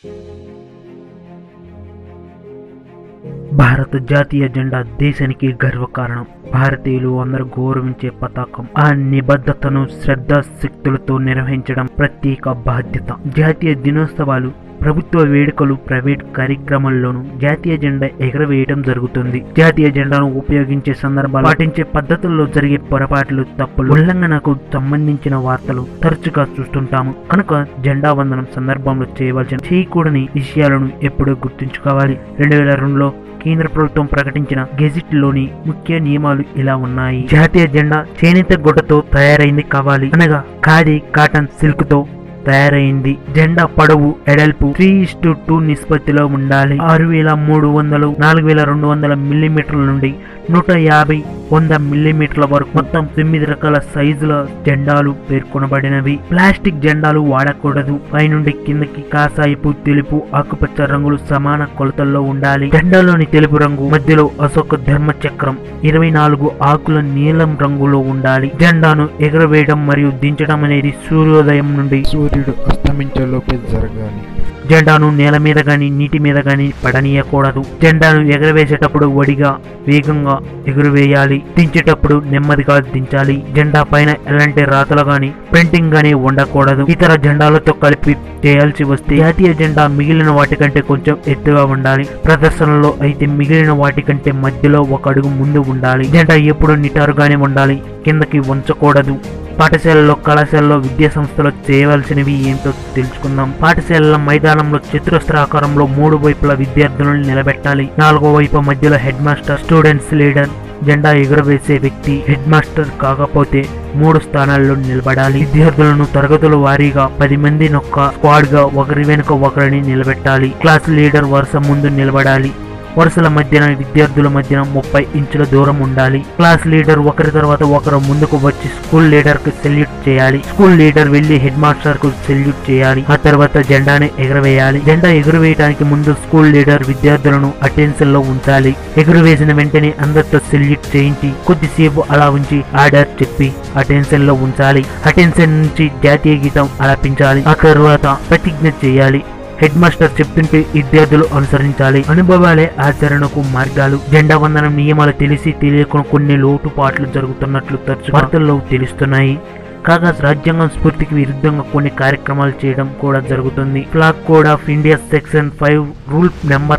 భారత జాతీయ జెండా దేశానికి గర్వకారణం. భారతీయులు అందరూ గౌరవించే పతాకం. ఆ నిబద్ధతను శ్రద్ధాశక్తులతో నిర్వహించడం ప్రత్యేక బాధ్యత. జాతీయ దినోత్సవాలు, ప్రభుత్వ వేడుకలు, ప్రైవేట్ కార్యక్రమాల్లోనూ జాతీయ జెండా ఎగరవేయడం జరుగుతుంది. జాతీయ జెండాను ఉపయోగించే సందర్భాలు, పాటించే పద్ధతుల్లో జరిగే పొరపాట్లు, తప్పులు, ఉల్లంఘనకు సంబంధించిన వార్తలు తరచుగా చూస్తుంటాము. కనుక జెండా వందనం సందర్భంలో చేయకూడని విషయాలను ఎప్పుడూ గుర్తుంచుకోవాలి. 2002లో కేంద్ర ప్రభుత్వం ప్రకటించిన గెజిట్ లోని ముఖ్య నియమాలు ఇలా ఉన్నాయి. జాతీయ జెండా చేనేత గుడ్డతో తయారైంది కావాలి, అనగా ఖాదీ, కాటన్, సిల్క్ తో తయారైంది. జెండా పొడవు, ఎడల్పు 3:2 నిష్పత్తిలో ఉండాలి. 6300, 4200 మిల్లీమీటర్ల నుండి 150-100 మిల్లీమీటర్ల వరకు మొత్తం 9 రకాల సైజుల జెండాలు పేర్కొనబడినవి. ప్లాస్టిక్ జెండాలు వాడకూడదు. పైనుండి కిందకి కాషాయపు, తెలుపు, ఆకుపచ్చ రంగులు సమాన కొలతల్లో ఉండాలి. జెండాలోని తెలుపు రంగు మధ్యలో అశోక ధర్మ చక్రం 24 ఆకుల నీలం రంగులో ఉండాలి. జెండాను ఎగురవేయడం మరియు దించడం అనేది సూర్యోదయం నుండి సూర్యుడు అస్తమించేలోపే జరగాలి. జెండాను నేల మీద గాని నీటి మీద గాని పడనీయకూడదు. జెండాను ఎగరవేసేటప్పుడు వడిగా, వేగంగా ఎగురవేయాలి. దించేటప్పుడు నెమ్మదిగా దించాలి. జెండా పైన ఎలాంటి రాతలు గాని, ప్రింటింగ్ గాని ఉండకూడదు. ఇతర జెండాలతో కలిపి చేయాల్సి వస్తే జాతీయ జెండా మిగిలిన వాటికంటే కొంచెం ఎత్తుగా ఉండాలి. ప్రదర్శనలో అయితే మిగిలిన వాటికంటే మధ్యలో 1 అడుగు ముందు ఉండాలి. జెండా ఎప్పుడు నిటారుగానే ఉండాలి, కిందకి వంచకూడదు. పాఠశాలలో, కళాశాలలో, విద్యా సంస్థలో చేయవలసినవి ఏంటో తెలుసుకుందాం. పాఠశాలల మైదానంలో చతురస్రాకారంలో 3 వైపుల విద్యార్థులను నిలబెట్టాలి. 4వ వైపు మధ్యలో హెడ్ మాస్టర్, స్టూడెంట్స్ లీడర్. జెండా ఎగురవేసే వ్యక్తి హెడ్ మాస్టర్ కాకపోతే 3 స్థానాల్లో నిలబడాలి. విద్యార్థులను తరగతుల వారీగా 10 మంది నొక్క స్క్వాడ్ గా ఒకరి వెనుక ఒకరిని నిలబెట్టాలి. క్లాస్ లీడర్ వరుస ముందు నిలబడాలి. వరుసల మధ్యన, విద్యార్థుల మధ్యన 30 ఇంచుల దూరం ఉండాలి. క్లాస్ లీడర్ ఒకరి తర్వాత ఒకరు ముందుకు వచ్చి స్కూల్ లీడర్ కు సెల్యూట్ చేయాలి. స్కూల్ లీడర్ వెళ్లి హెడ్ మాస్టర్ కు సెల్యూట్ చేయాలి. ఆ తర్వాత జెండాని ఎగురవేయాలి. జెండా ఎగురవేయడానికి ముందు స్కూల్ లీడర్ విద్యార్థులను అటెన్షన్ లో ఉంచాలి. ఎగురవేసిన వెంటనే అందరితో సెల్యూట్ చేయించి కొద్దిసేపు అలా ఉంచి ఆర్డర్ చెప్పి అటెన్షన్ లో ఉంచాలి. అటెన్షన్ నుంచి జాతీయ గీతం ఆలపించాలి. ఆ తర్వాత ప్రతిజ్ఞ చేయాలి. హెడ్ మాస్టర్ చెప్తుంటే విద్యార్థులు అనుసరించాలి. అనుభవాలే ఆచరణకు మార్గాలు. జెండా వందనం నియమాలు తెలిసి తెలియకుండా కొన్ని లోటుపాట్లు జరుగుతున్నట్లు తరచు వార్తల్లో తెలుస్తున్నాయి. కాగా రాజ్యాంగం స్ఫూర్తికి విరుద్ధంగా కొన్ని కార్యక్రమాలు చేయడం కూడా జరుగుతుంది. Flag code of India section 5 rule number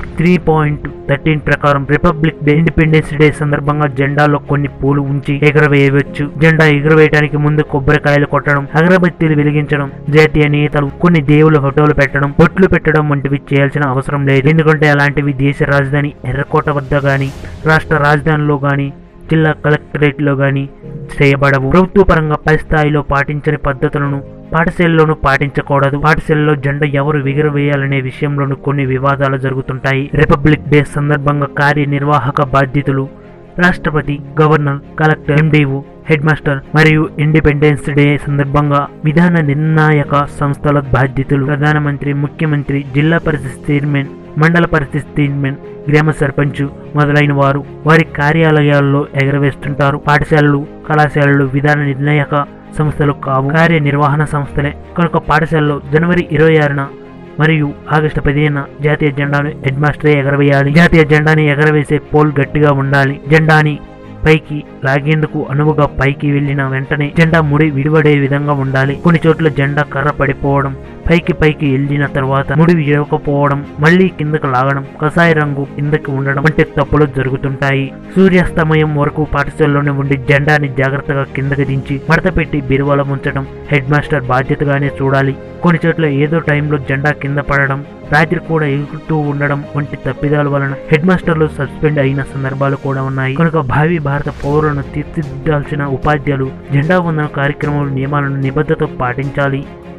3.13 ప్రకారం రిపబ్లిక్ డే, ఇండిపెండెన్స్ డే సందర్భంగా జెండాలో కొన్ని పూలు ఉంచి ఎగరవేయవచ్చు. జెండా ఎగురవేయడానికి ముందు కొబ్బరికాయలు కొట్టడం, అగరబత్తీలు వెలిగించడం, జాతీయ నేతలు, కొన్ని దేవుల ఫోటోలు పెట్టడం, బొట్లు పెట్టడం వంటివి చేయాల్సిన అవసరం లేదు. ఎందుకంటే అలాంటివి దేశ రాజధాని ఎర్రకోట వద్ద గాని, రాష్ట్ర రాజధానిలో గాని, జిల్లా కలెక్టరేట్ లో గాని చేయబడవు. ప్రభుత్వ పరంగా పై స్థాయిలో పాటించని పద్ధతులను పాఠశాలలోనూ పాటించకూడదు. పాఠశాలలో జెండా ఎవరు ఎగురవేయాలనే విషయంలోనూ కొన్ని వివాదాలు జరుగుతుంటాయి. రిపబ్లిక్ డే సందర్భంగా కార్యనిర్వాహక బాధ్యతలు రాష్ట్రపతి, governor, collector, MDO, headmaster మరియు ఇండిపెండెన్స్ డే సందర్భంగా విధాన నిర్ణాయక సంస్థల బాధ్యతలు ప్రధానమంత్రి, ముఖ్యమంత్రి, జిల్లా పరిషత్ చైర్మన్, మండల పరిషత్ చైర్మన్, గ్రామ సర్పంచ్ మొదలైన వారు వారి కార్యాలయాల్లో ఎగరవేస్తుంటారు. పాఠశాలలు, కళాశాలలు విధాన నిర్ణాయక సంస్థలు కావు, కార్యనిర్వహణ సంస్థలే. కనుక పాఠశాలలో జనవరి 26న మరియు ఆగస్టు 15న జాతీయ జెండాను హెడ్ మాస్టరే ఎగరవేయాలి. జాతీయ జెండాని ఎగరవేసే పోల్ గట్టిగా ఉండాలి. జెండాని పైకి లాగేందుకు అనువుగా పైకి వెళ్లిన వెంటనే జెండా ముడి విడివడే విధంగా ఉండాలి. కొన్ని చోట్ల జెండా కర్ర పడిపోవడం, పైకి వెళ్ళిన తర్వాత ముడి విడవకపోవడం, మళ్లీ కిందకు లాగడం, కషాయ రంగు కిందకి ఉండడం వంటి తప్పులు జరుగుతుంటాయి. సూర్యాస్తమయం వరకు పాఠశాలలోనే ఉండి జెండాని జాగ్రత్తగా కిందకి దించి మడత పెట్టి బీరువాలో ఉంచడం హెడ్ మాస్టర్ బాధ్యతగానే చూడాలి. కొన్ని చోట్ల ఏదో టైంలో జెండా కింద పడడం, రాత్రి కూడా ఎగురుతూ ఉండడం వంటి తప్పిదాల వలన హెడ్ మాస్టర్లు సస్పెండ్ అయిన సందర్భాలు కూడా ఉన్నాయి. కనుక భావి భారత పౌరులను తీర్చిదిద్దాల్సిన ఉపాధ్యాయులు జెండా వందన కార్యక్రమాల నియమాలను నిబద్ధతతో పాటించాలి.